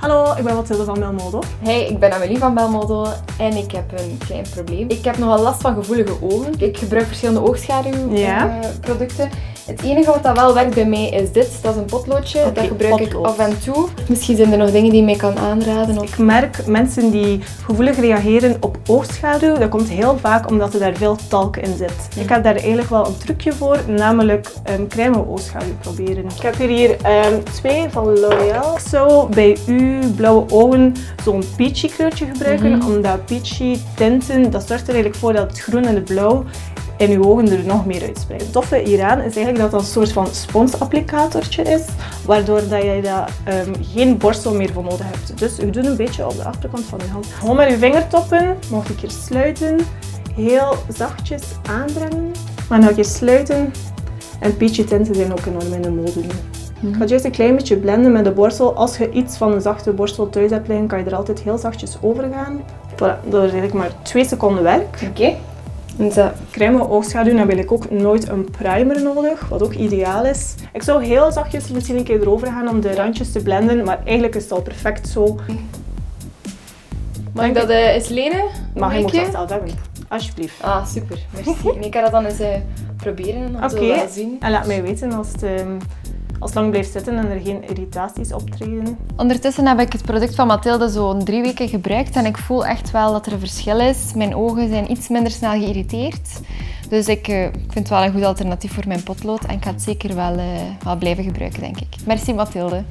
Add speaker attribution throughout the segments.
Speaker 1: Hallo, ik ben Mathilde van Belmodo.
Speaker 2: Hey, ik ben Amélie van Belmodo en ik heb een klein probleem. Ik heb nogal last van gevoelige ogen. Ik gebruik verschillende oogschaduwproducten. Het enige wat dat wel werkt bij mij is dit. Dat is een potloodje. Dat gebruik ik af en toe. Misschien zijn er nog dingen die je mij kan aanraden. Of...
Speaker 1: Ik merk mensen die gevoelig reageren op oogschaduw. Dat komt heel vaak omdat er daar veel talk in zit. Ik heb daar eigenlijk wel een trucje voor, namelijk crème oogschaduw proberen. Ik heb hier twee van L'Oréal. Zo bij uw blauwe ogen zo'n peachy kleurtje gebruiken. Omdat peachy tinten, dat zorgt er eigenlijk voor dat het groen en het blauw in je ogen er nog meer uitspreiden. Het toffe hieraan is eigenlijk dat dat een soort van sponsapplicatortje is, waardoor dat je geen borstel meer voor nodig hebt. Dus je doet een beetje op de achterkant van je hand. Gewoon met je vingertoppen, nog een keer sluiten, heel zachtjes aanbrengen, maar nog een keer sluiten. En peachy tinten zijn ook enorm in de mode nu. Ik ga het juist een klein beetje blenden met de borstel. Als je iets van een zachte borstel thuis hebt liggen, kan je er altijd heel zachtjes over gaan. Voilà, dat is eigenlijk maar 2 seconden werk.
Speaker 2: Oké.
Speaker 1: Crème oogschaduw heb ik ook nooit een primer nodig, wat ook ideaal is. Ik zou heel zachtjes misschien een keer erover gaan om de randjes te blenden, maar eigenlijk is het al perfect zo.
Speaker 2: Mag ik dat eens lenen?
Speaker 1: Maar je moet dat zelf hebben, alsjeblieft.
Speaker 2: Ah, super. Merci. En ik ga dat dan eens proberen om te laten zien.
Speaker 1: En laat mij weten als het lang blijft zitten en er geen irritaties optreden.
Speaker 2: Ondertussen heb ik het product van Mathilde zo'n 3 weken gebruikt en ik voel echt wel dat er een verschil is. Mijn ogen zijn iets minder snel geïrriteerd. Dus ik vind het wel een goed alternatief voor mijn potlood en ik ga het zeker wel blijven gebruiken, denk ik. Merci Mathilde.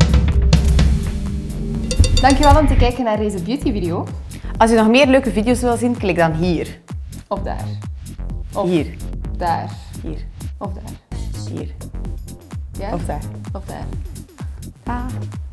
Speaker 2: Dankjewel om te kijken naar deze beauty video.
Speaker 3: Als je nog meer leuke video's wil zien, klik dan hier.
Speaker 2: Of daar. Of
Speaker 3: hier.
Speaker 2: Daar.
Speaker 3: Hier.
Speaker 2: Of daar.
Speaker 3: Hier.
Speaker 2: Ja?
Speaker 3: Of daar.
Speaker 2: Of daar.
Speaker 3: Ah.